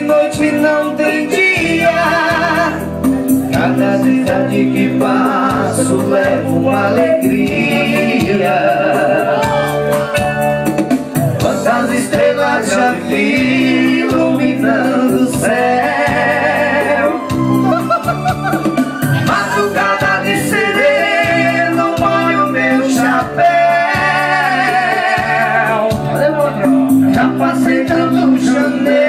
noite não tem dia. Cada dia que passo levo uma alegria. Quantas estrelas já vi iluminando o céu. Madrugada de sereno molho meu chapéu. Já passei tanto janeiro